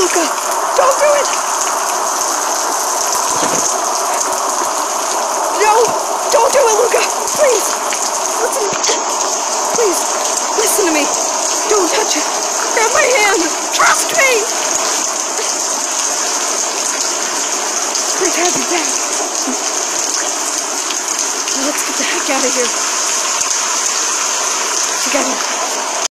Luca, don't do it! No, don't do it, Luca! Please, listen. Please, listen to me. Don't touch it. Grab my hand. Trust me! It's great to have you back. Now let's get the heck out of here. Together.